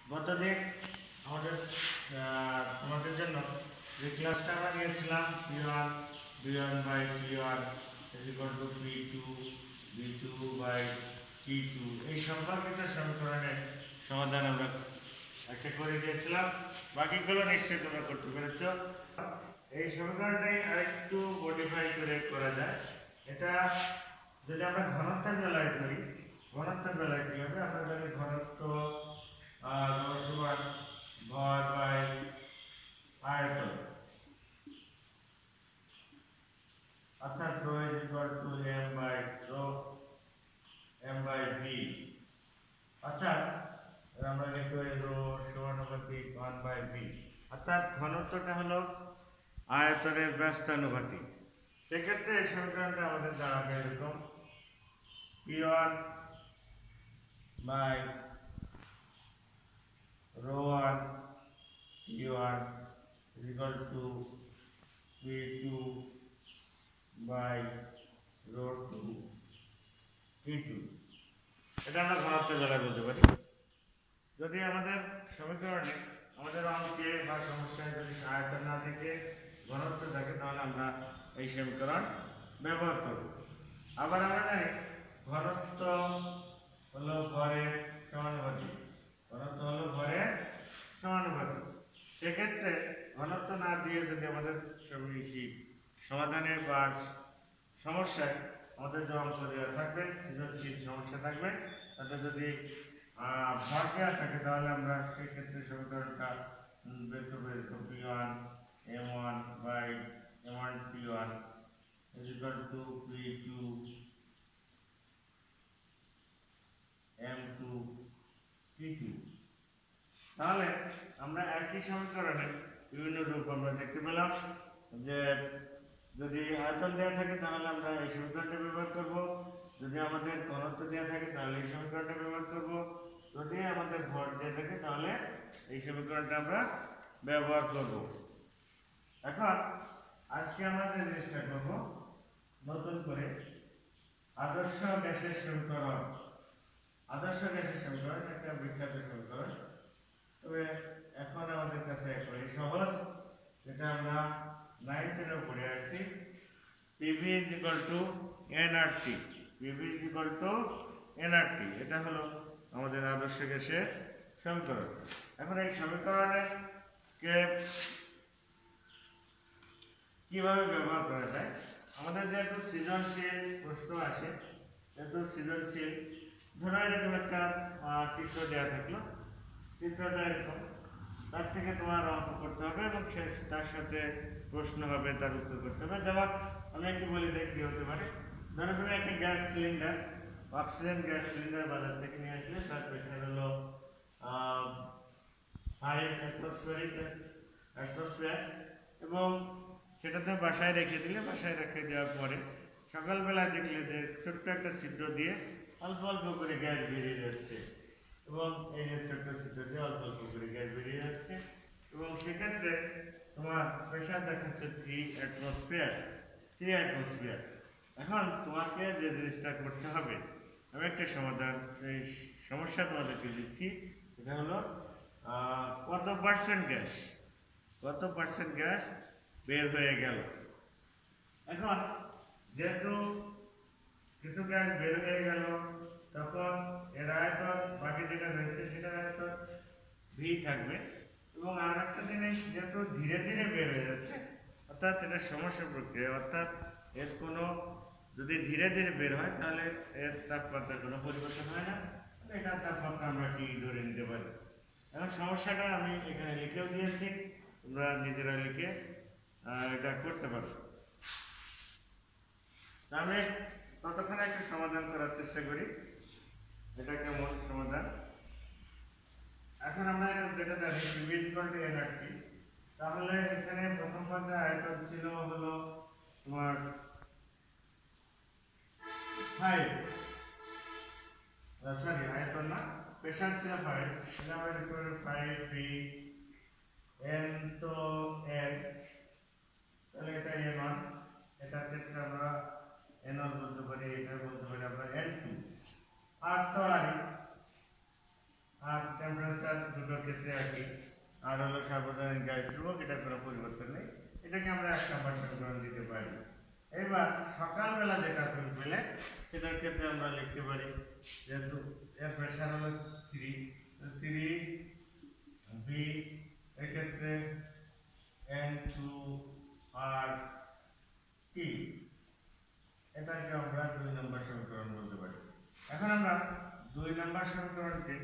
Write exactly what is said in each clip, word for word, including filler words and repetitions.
গতদিন আমাদের তোমাদের জন্য যে ক্লাসটা আমরা নিয়েছিলাম P one B one by T one is equal to P two B two by T two এই সম্পর্কিত সমীকরণের সমাধান আমরা একটা করে দিয়েছিলাম। বাকিগুলো নিশ্চয়ই তোমরা করতে পেরেছ। এই সমীকরণটাই আরেকটু মডিফাই করে করা যায়। এটা যদি আমরা ঘনত্বের বেলায় করি, ঘনত্বের বেলায় কি হবে, আমরা জানি ঘনত্ব সমান ভর বাই আয়তন, অর্থাৎ rho is equal to M by rho M by V, অর্থাৎ আমরা লিখতে পারি রো সমানুপাতিক ওয়ান বাই ভি, অর্থাৎ ঘনত্বটা হলো আয়তনের ব্যস্তানুপাতিক। সেক্ষেত্রে এই সমীকরণটা আমাদের দাঁড়াবে এরকম P one by rho one p one is equal to p two by rho two p two। এটা আমরা ঘনত্বের বেলায় বলতে পারি। যদি আমাদের সমীকরণে আমাদের অঙ্কে বা সমস্যায় যদি আয়তন না থেকে ঘনত্ব থাকে তাহলে আমরা এই সমীকরণ ব্যবহার করব। আবার আমরা জানি ঘনত্ব হলো ভরের সমানুপাতিক, ঘনত্ব হলো ভরের সমানুপাতিক। সেক্ষেত্রে ঘনত্ব না দিয়ে যদি আমাদের সমাধানে বা সমস্যায় আমাদের যে অঙ্ক দেওয়া থাকবে, সৃজনশীল সমস্যা থাকবে, তাতে যদি ভর দেওয়া থাকে তাহলে আমরা সেক্ষেত্রে সমীকরণটা বের করবো এরকম P one M one by M one P one is equal to P two M two P two. তাহলে আমরা একই সমীকরণে বিভিন্ন রূপ আমরা দেখতে পেলাম যে যদি আয়তন দেওয়া থাকে তাহলে আমরা এই সমীকরণটা ব্যবহার করব, যদি আমাদের ঘনত্ব দেওয়া থাকে তাহলে এই সমীকরণটা ব্যবহার করব, যদি আমাদের ভর দেওয়া থাকে তাহলে এই সমীকরণটা আমরা ব্যবহার করব। এখন আজকে আমরা যে জিনিসটা করব, নতুন করে আদর্শ গ্যাসের সমীকরণ। আদর্শ গ্যাসের সমীকরণ একটা বিখ্যাত সমীকরণ, তবে এখন আমাদের কাছে একেবারে সহজ, যেটা আমরা নাইনথেরও পড়ে আসছি। PV is equal to NRT, PV is equal to NRT, এটা হলো আমাদের আদর্শ গ্যাসের সমীকরণ। এখন এই সমীকরণে কে কিভাবে ব্যবহার করা যায়, আমাদের যেহেতু সৃজনশীল প্রশ্ন আসে, যেহেতু সৃজনশীল, ধরো এরকম একটা চিত্র দেওয়া থাকলো, চিত্রটা এরকম, তার থেকে তোমার অঙ্ক করতে হবে এবং তার সাথে প্রশ্ন হবে, তার উত্তর করতে হবে। যেমন আমি একটু বলি দেখ কি হতে পারে। ধরো তুমি একটা gas cylinder, oxygen gas cylinder বাজার থেকে নিয়ে আসলে, তার প্রেশার হলো ফাইভ অ্যাটমসফিয়ারিক অ্যাটমসফিয়ার, এবং সেটাতে বাসায় রেখে দিলে, বাসায় রেখে দেওয়ার পরে সকালবেলা দেখলে যে ছোট্ট একটা ছিদ্র দিয়ে অল্প অল্প করে গ্যাস বেরিয়ে যাচ্ছে, এবং এই যে ছোট্ট ছিদ্র দিয়ে অল্প অল্প করে গ্যাস বেরিয়ে যাচ্ছে, এবং সেক্ষেত্রে তোমার প্রেশার দেখাচ্ছে থ্রি অ্যাটমসফিয়ার থ্রি অ্যাটমসফিয়ার। এখন তোমাকে যে জিনিসটা করতে হবে, আমি একটা সমাধান এই সমস্যা তোমাদেরকে দিচ্ছি, এটা হলো কত পার্সেন্ট গ্যাস কত পার্সেন্ট গ্যাস বের হয়ে গেল। এখন যেহেতু কিছু গ্যাস বের হয়ে গেল, তখন এর আয়তন বাকি যেটা রয়েছে সেটার আয়তন ভি থাকবে, এবং আর একটা জিনিস, যেহেতু ধীরে ধীরে বের হয়ে যাচ্ছে, অর্থাৎ এটা সমস্যা প্রক্রিয়া, অর্থাৎ এর কোনো যদি ধীরে ধীরে বের হয় তাহলে এর তাপমাত্রার কোনো পরিবর্তন হয় না, এটার তাপমাত্রা আমরা কি ধরে নিতে পারি। এখন সমস্যাটা আমি এখানে লিখেও দিয়েছি, তোমরা নিজেরা লিখে এটা করতে পারো। আমি ততক্ষণে একটু সমাধান করার চেষ্টা করি, এটা কেমন সমাধান। এখন আমরা যেটা জানি PV is equal to NRT, তাহলে এখানে প্রথম পর্যায়ে আয়তন ছিল হলো তোমার ফাইভ, সরি আয়তন না, প্রেশার ছিল ফাইভ, এটা আমরা লিখতে পারি ফাইভ পি এন, তো এন, তাহলে এটা এন ওয়ান, এটার ক্ষেত্রে আমরা এন ওয়ান বলতে পারি, এটা বলতে পারি আমরা এন টু। আর তো আর আর টেম্পারেচার দুটোর ক্ষেত্রে একই, আর হলো সার্বজনীন গ্যাস ধ্রুবক, এটা কোনো পরিবর্তন নেই। এটাকে আমরা এক নম্বর সমীকরণ দিতে পারি। এবার সকালবেলা যেটা পেলে সেটার ক্ষেত্রে আমরা লিখতে পারি, যেহেতু এর প্রেশার হলো থ্রি থ্রি বি, এক্ষেত্রে এন টু আর টি, এটাকে আমরা দুই নম্বর সমীকরণ বলতে পারি। এখন আমরা দুই নম্বর সমীকরণকে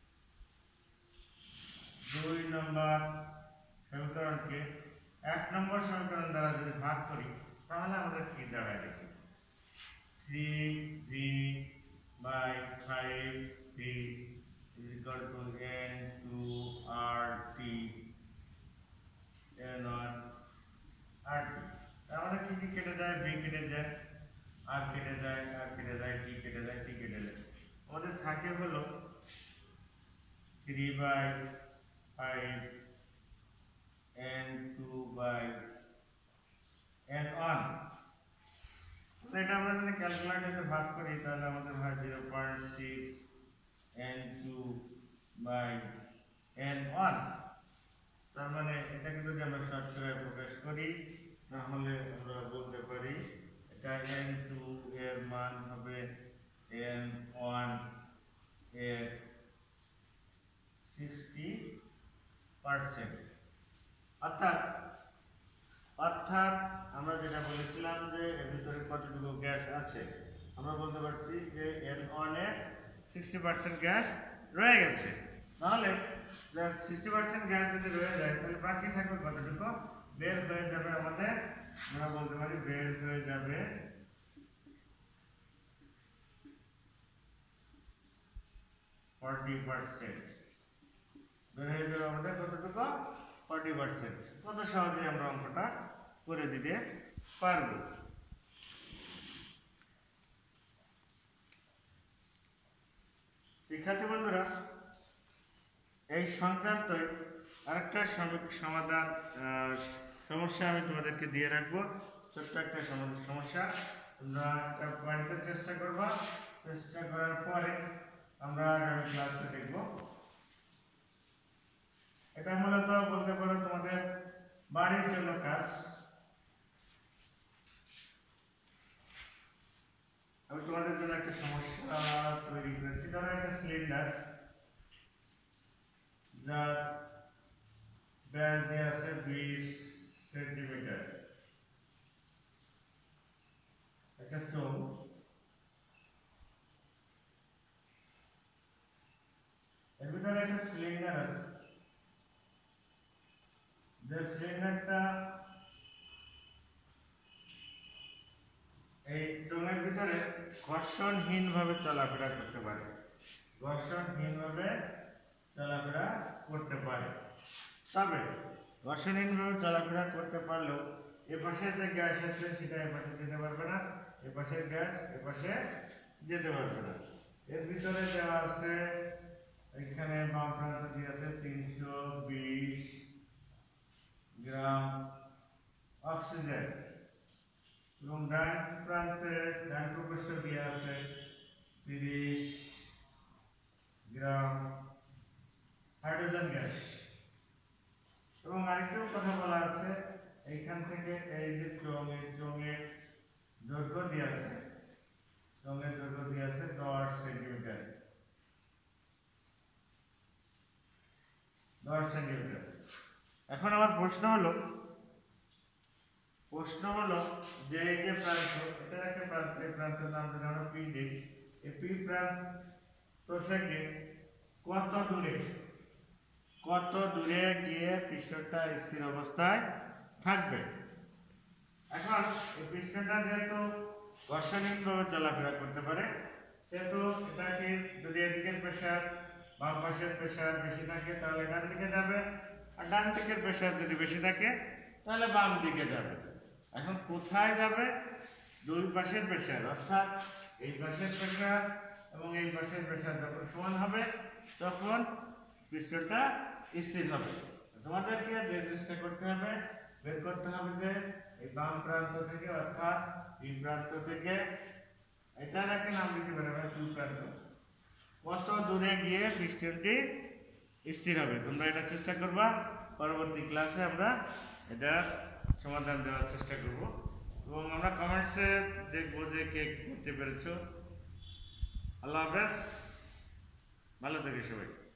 দুই নম্বর সমীকরণকে এক নম্বর সমীকরণ দ্বারা যদি ভাগ করি তাহলে আমাদের কি দাঁড়ায় দেখি, three V by five V is equal to n two r t n one r t। আমাদের কি কি কেটে যায়, v কেটে যায়, r কেটে যায়, r কেটে যায়, t কেটে যায়, t কেটে যায়। আমাদের থাকে হলো three by five n two by n one। এটা আমরা যদি ক্যালকুলেটরে ভাগ করি তাহলে আমাদের হয় zero point six n two by n one। তার মানে এটাকে যদি আমরা শর্করায় প্রকাশ করি তাহলে আমরা বলতে পারি এটা n টু এর মান হবে n one এর সিক্সটি পার্সেন্ট। অর্থাৎ অর্থাৎ আমরা যেটা বলেছিলাম যে এর ভিতরে কতটুকু গ্যাস আছে, আমরা বলতে পারছি যে n one এর সিক্সটি পার্সেন্ট গ্যাস রয়ে গেছে। তাহলে সিক্সটি পার্সেন্ট গ্যাস যদি রয়ে যায় তাহলে বাকি থাকবে কতটুকু, বের হয়ে যাবে আমাদের, আমরা বলতে পারি বের হয়ে যাবে ফর্টি পার্সেন্ট। বের হয়ে যাবে আমাদের কতটুকু, ফর্টি পার্সেন্ট। কত সহজে আমরা অঙ্কটা করে দিতে পারবো। শিক্ষার্থী বন্ধুরা, এই সংক্রান্ত আরেকটা সমাধান সমস্যা আমি তোমাদেরকে দিয়ে রাখবো, ছোট্ট একটা সমস্যা। তোমরা এটা পয়েন্টে চেষ্টা করবা, চেষ্টা করার পরে আমরা আগামী ক্লাসে দেখব। এটা মূলত বলতে পারো তোমাদের বাড়ির জন্য কাজ। আমি তোমাদের জন্য একটা সমস্যা তৈরি করেছি। ধরো একটা সিলিন্ডার যার ব্যাস দিয়ে আছে বিশ সেন্টিমিটার, একটা চোখ, এর ভিতরে একটা সিলিন্ডার আছে, যে সিলিন্ডারটা এই চোঙের ভিতরে ঘর্ষণহীন ভাবে চলাফেরা করতে পারে, ঘর্ষণহীন ভাবে চলাফেরা করতে পারে। তবে ঘর্ষণহীন ভাবে চলাফেরা করতে পারলেও এ পাশে যে গ্যাস আছে সেটা এ পাশে যেতে পারবে না, এ পাশের গ্যাস এ পাশে যেতে পারবে না। এর ভিতরে দেওয়া আছে, এখানে বাম প্রান্ত দিয়ে আছে তিনশো বিশ গ্রাম অক্সিজেন এবং ডান প্রান্তে ডান প্রকোষ্ঠ দিয়ে আছে তিরিশ গ্রাম হাইড্রোজেন গ্যাস। এবং আরেকটাও কথা বলা আছে, এইখান থেকে এই যে চোঙে চোঙে দৈর্ঘ্য দিয়ে আছে, চোঙের দৈর্ঘ্য দিয়ে আছে দশ সেন্টিমিটার, দশ সেন্টিমিটার। এখন আমার প্রশ্ন হলো প্রশ্ন হলো যে এই যে প্রান্ত, এটা একটা প্রান্ত, এই প্রান্তের নাম যদি আমরা পি দিই, এই পি প্রান্ত থেকে কত দূরে কত দূরে গিয়ে পিস্টনটা স্থির অবস্থায় থাকবে। এখন এই পিস্টনটা যেহেতু ঘর্ষণহীনভাবে চলাফেরা করতে পারে, সেহেতু এটাকে যদি এদিকের প্রেশার বাম পাশের প্রেশার বেশি থাকে তাহলে ডান দিকে যাবে, আর ডান দিকের প্রেশার যদি বেশি থাকে তাহলে বাম দিকে যাবে। এখন কোথায় যাবে, দুই পাশের প্রেশার অর্থাৎ এই পাশের প্রেশার এবং এই পাশের প্রেশার যখন সমান হবে তখন পিস্টনটা স্থির হবে। তোমাদেরকে যে চেষ্টা করতে হবে, বের করতে হবে যে এই বাম প্রান্ত থেকে অর্থাৎ এই প্রান্ত থেকে, এটার একটা নাম দিতে পারে আমরা দুই প্রান্ত, কত দূরে গিয়ে পিস্টনটি স্থির হবে। তোমরা এটা চেষ্টা করবা, পরবর্তী ক্লাসে আমরা এটা সমাধান দেওয়ার চেষ্টা করব এবং আমরা কমেন্টসে দেখবো যে কে করতে পেরেছো। আল্লাহ হাফেজ, ভালো থেকে সবাই।